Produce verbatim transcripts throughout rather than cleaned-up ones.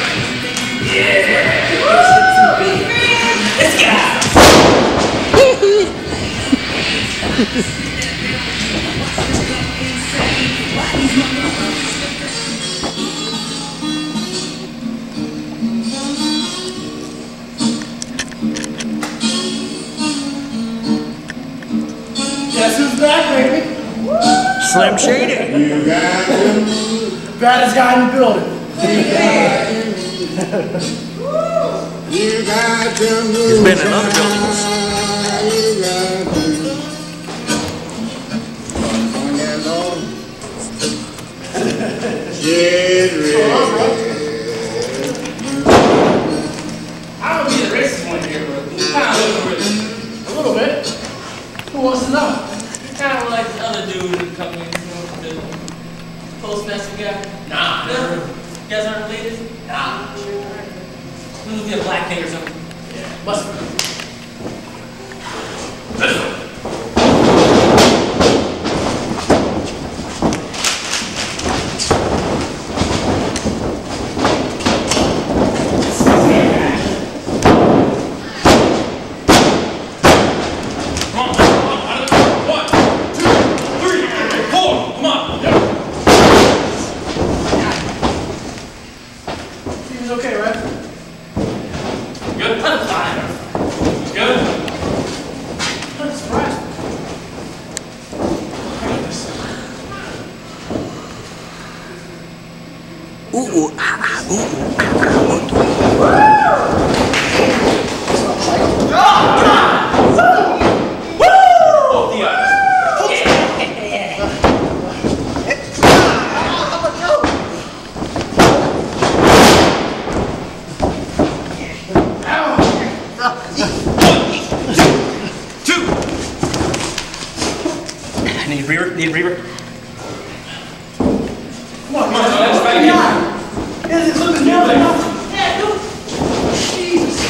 Guess who's back, baby? Slim Shady. You got him. Baddest guy in the building. You got him. He's been in other buildings. You got him. Get ready. I don't be the racist one here, but you kind of look racist. A little bit. Who wants to know? You kind of like the other dude in the company, you know, the postmaster guy. Nah, Never. You guys aren't related? Nah. He must be a black thing or something. Yeah, must be. Seems okay, right? Good? I'm fine. Good? I'm surprised. Ooh, ooh, ah, ah, ooh, ooh, ah, ah, Both the eyes. Need reaver? Need reaver? Come on, Come on, let's fight it. Yeah, the clip is more than enough. Yeah, do it. Jesus.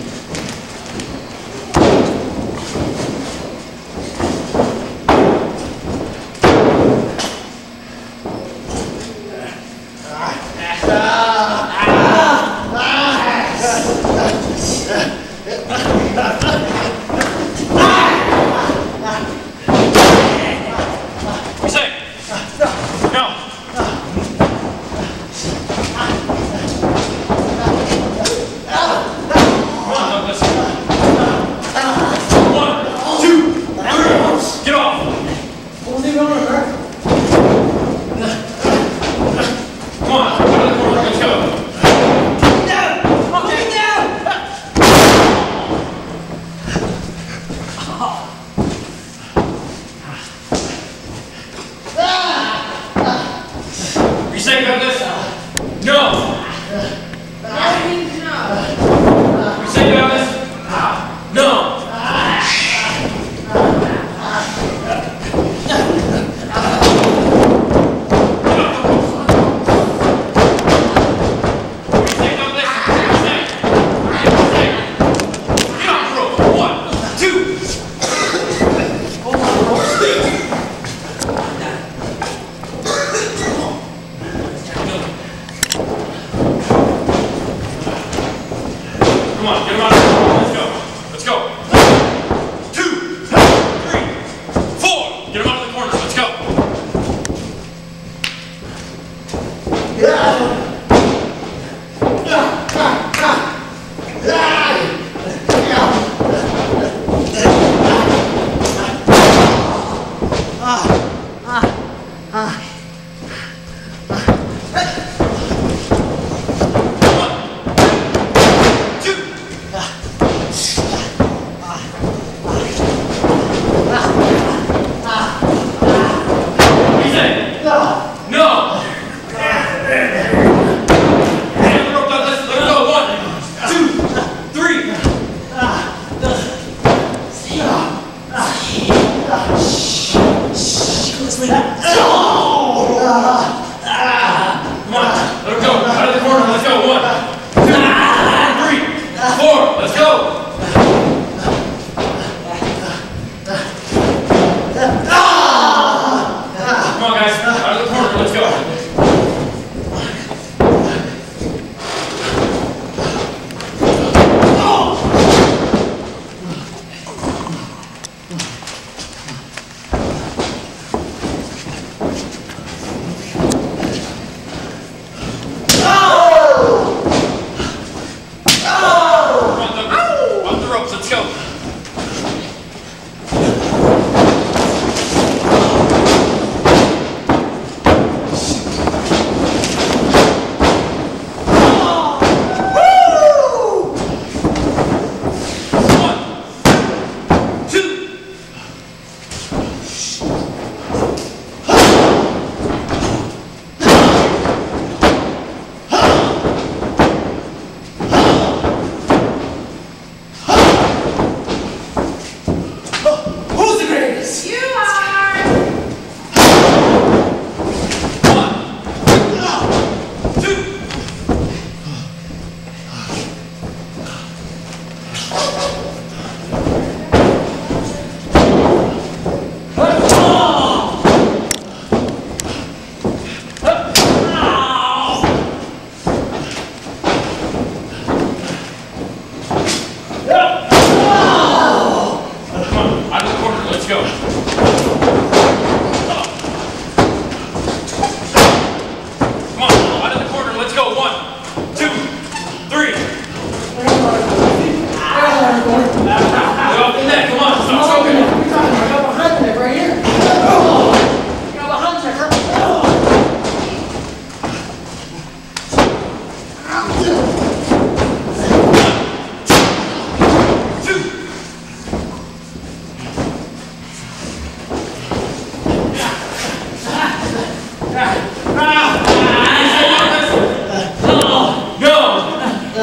You say? No.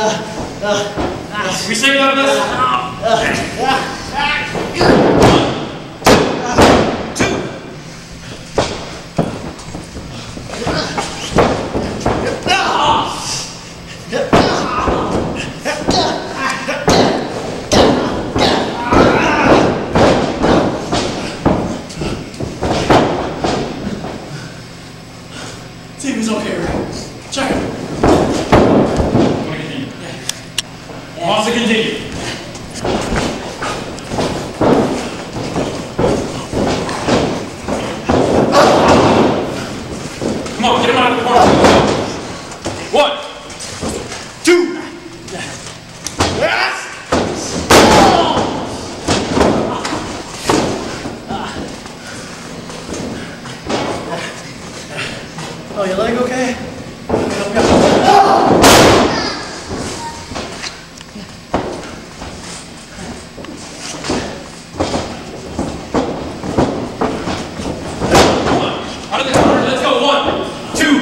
We say none of this? See if he's okay, right? Check him. Want to continue? Yeah. Want to continue? Come on, get him out of the corner. One, two. Yes. Oh, your leg okay? Out of the corner, let's go. One, two.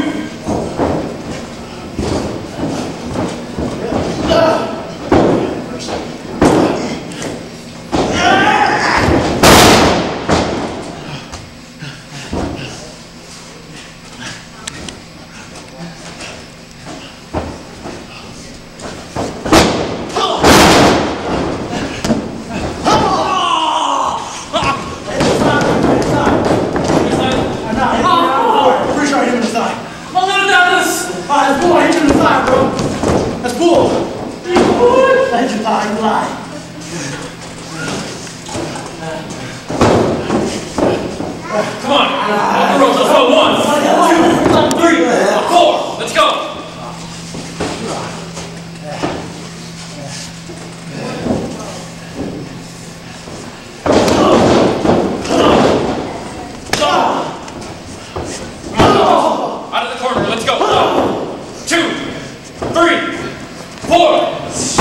That's bull. I hit you in the thigh, bro. That's bull. I hit your thigh. You lie. Come on. Off the ropes. Let's go. One, two, three, four. Let's go. Out of the corner. Let's go. One, two, three, four.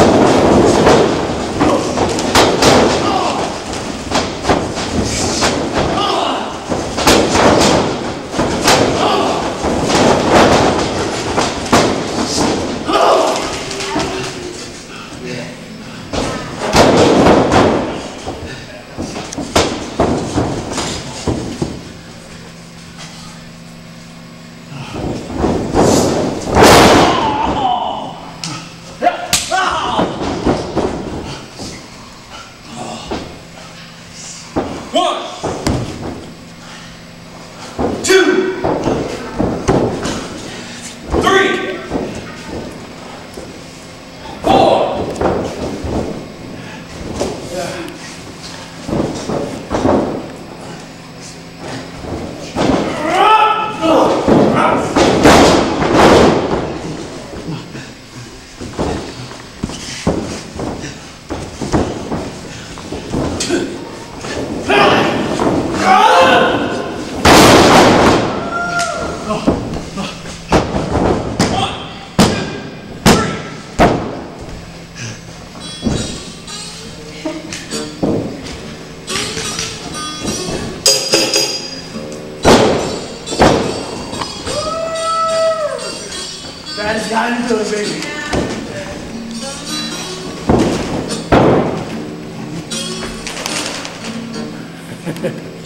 One, two, three, four. Baddest guy in the building, baby.